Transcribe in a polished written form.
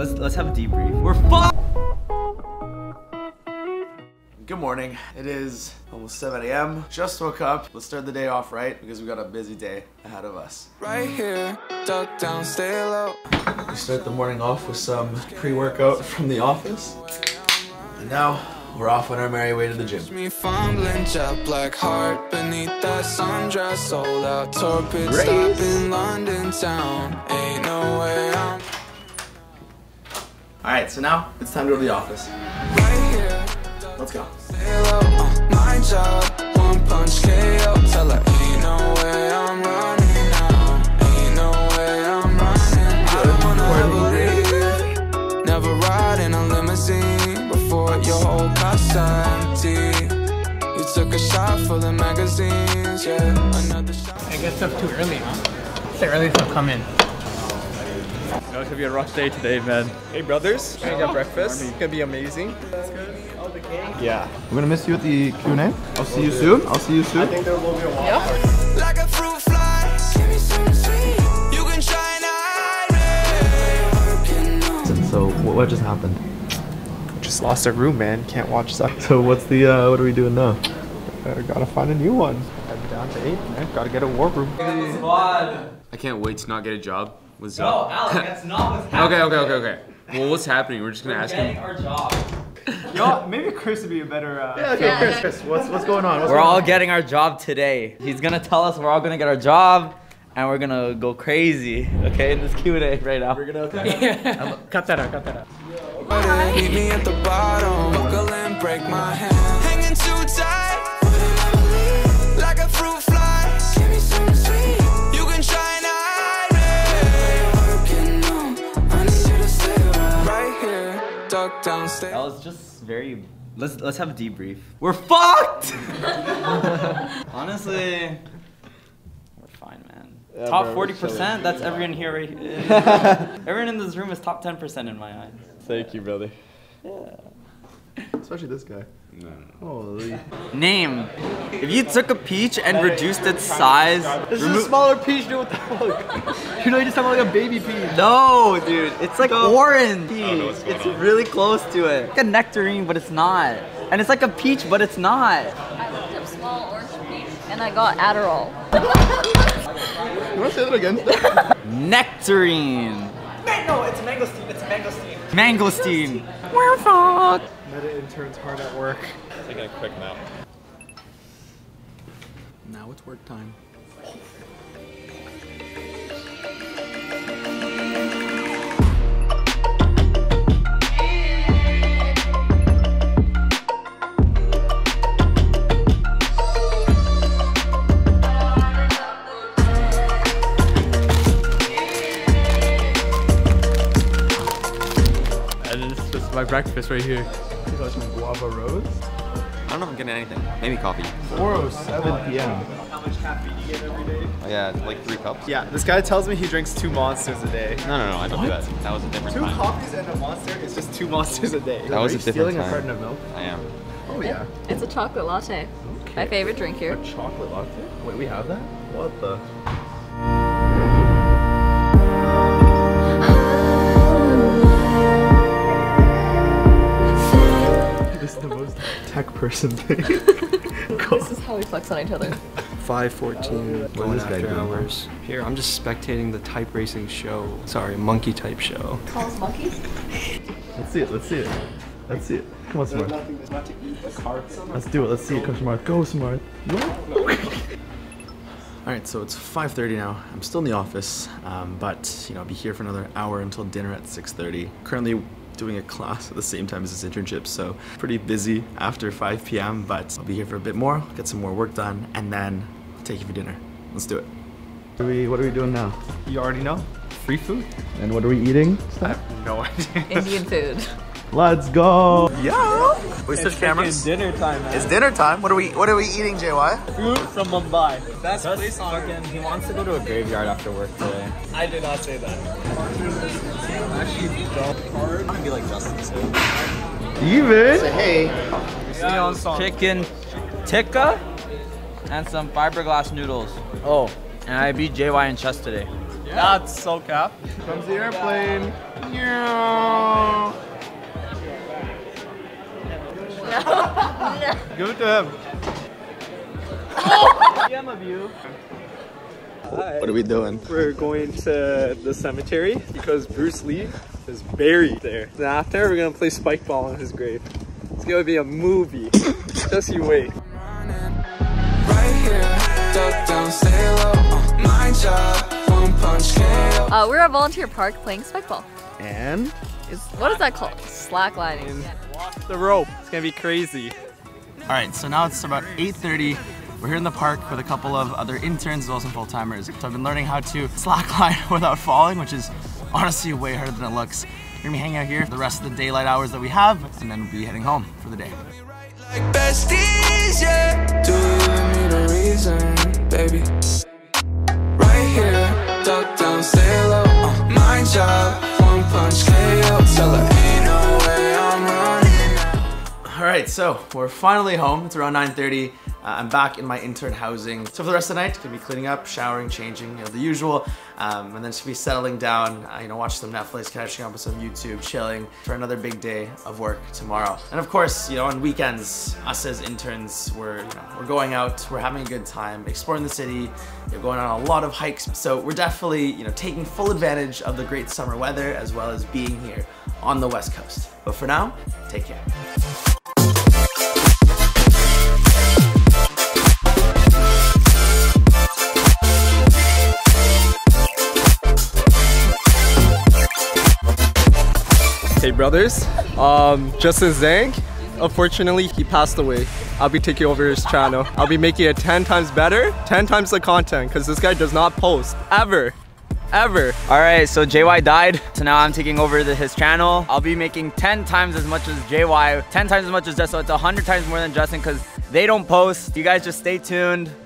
Let's have a debrief. We're fucked. Good morning. It is almost 7 a.m. Just woke up. Let's start the day off right because we got a busy day ahead of us. Right here, duck down, stay low. We start the morning off with some pre-workout from the office. And now we're off on our merry way to the gym. Me fumbling jet black heart beneath that sundress, sold out torpid stop in London town. Ain't no way I'm. Alright, so now it's time to go to the office. Right here. Let's go. My job, one punch KO. Tell her ain't no way I'm running now. Ain't no way I'm running. I don't wanna ever leave. Never ride in a limousine before your whole car's empty. You took a shot for the magazines, yeah. Another shot. I guess up too early, huh? It's the earliest I'll come in. You know, it's gonna be a rough day today, man. Hey brothers, we're gonna get breakfast. It's gonna be amazing. That's good. Oh, the cake. Yeah. We're gonna miss you at the Q&A. I'll see you soon. I think there will be a walk. Yep. Like a fruit fly. Give me some sweet. You can try and hide me. So what just happened? Just lost a room, man. Can't watch stuff. So what's the what are we doing now? Gotta find a new one. Heading down to 8, man. Gotta get a war room. I can't wait to not get a job. What's up? No, Alex, that's not what's happening. Okay. Well, what's happening? We're just gonna ask him. Our job. Yo, maybe Chris would be a better. Chris, what's going on? We're all getting our job today. He's gonna tell us we're all gonna get our job, and we're gonna go crazy. Okay, in this Q&A right now. We're gonna Cut that out. meet me at the bottom. Buckle and break my hand. Hanging too tight. Like a fruit fly. Give me some sweet. You can try and hide me. I need you to stay right here. Duck down, stay. That was just very. Let's have a debrief. We're fucked. Honestly, we're fine, man. Yeah, Top bro, 40%. That's everyone here, right here. Everyone in this room is top 10% in my eyes. Thank you, brother. Yeah. Especially this guy. No. Holy. Name. If you took a peach and reduced its size. This is a smaller peach, dude. What the fuck? You know, you just have like a baby peach. No, dude. It's like orange. It's really close to it. It's like a nectarine, but it's not. And it's like a peach, but it's not. I looked up small orange peach and I got Adderall. You wanna say that again? Nectarine. No, it's mangosteen. It's mangosteen. Mangosteen. We're fucked. Meta intern's hard at work. Taking a quick nap. Now it's work time. And this is my breakfast right here. Guava rose. I don't know if I'm getting anything. Maybe coffee. 4:07 p.m. How much caffeine do you get every day? Oh, yeah, like 3 cups. Yeah, this guy tells me he drinks 2 monsters a day. No, I don't do that. That was a different 2 time. coffees and a monster is just 2 monsters a day. That was a different Stealing a time. carton of milk? I am. Oh yeah. It's a chocolate latte. My favorite drink here. A chocolate latte? Wait, we have that? What the? This is the most tech person thing. This is how we flex on each other. 5:14 going this guy after doing? hours. Here, I'm just spectating the type racing show. Sorry, monkey type show. Calls monkeys? Let's see it. Let's see it. Come on, Smart. Let's do it. Let's see it. Come, Smart. Go, Smart. Alright, so it's 5:30 now. I'm still in the office, but you know, I'll be here for another hour until dinner at 6:30. Currently doing a class at the same time as this internship, so pretty busy after 5 p.m., but I'll be here for a bit more, get some more work done, and then take you for dinner. Let's do it. What are we doing now? You already know. Free food. And what are we eating? I have no idea. Indian food. Let's go! Yo! We switch cameras. Dinner time, man. It's dinner time. What are we eating, JY? Food from Mumbai. Best place on earth. He wants to go to a graveyard after work today. I did not say that. Actually, don't. I'm gonna be like Justin said. Even? Hey. Chicken tikka and some fiberglass noodles. Oh, and I beat JY in chess today. That's so cap. Comes the airplane. Give it to him. 𝗂𝘵𝗵𝗽𝗀. What are we doing? We're going to the cemetery because Bruce Lee is buried there. And after, we're gonna play spike ball on his grave. It's gonna be a movie. Just you wait. Right here, duck down, stay low. My job, one punch KO. We're at Volunteer Park playing spike ball. And What is that called? Slacklining. Walk the rope. It's gonna be crazy. All right, so now it's about 8:30. We're here in the park with a couple of other interns as well as some full-timers. So I've been learning how to slackline without falling, which is honestly way harder than it looks. We're gonna be hanging out here for the rest of the daylight hours that we have, and then we'll be heading home for the day. Like besties, yeah. Do you even need a reason, baby? Right here, duck down, stay low. My job, one punch KO. Tell her ain't no way I'm running. All right, so we're finally home. It's around 9:30. I'm back in my intern housing. So for the rest of the night, gonna be cleaning up, showering, changing, the usual, and then just be settling down, watch some Netflix, catching up with some YouTube, chilling for another big day of work tomorrow. And of course, on weekends, us as interns, we're going out, we're having a good time, exploring the city, we're going on a lot of hikes. So we're definitely, taking full advantage of the great summer weather as well as being here on the West Coast. But for now, take care. Hey brothers, Justin Zhang, unfortunately he passed away. I'll be taking over his channel. I'll be making it 10 times better, 10 times the content, because this guy does not post, ever. All right, so JY died, so now I'm taking over his channel. I'll be making 10 times as much as JY, 10 times as much as Justin, so it's 100 times more than Justin because they don't post. You guys just stay tuned.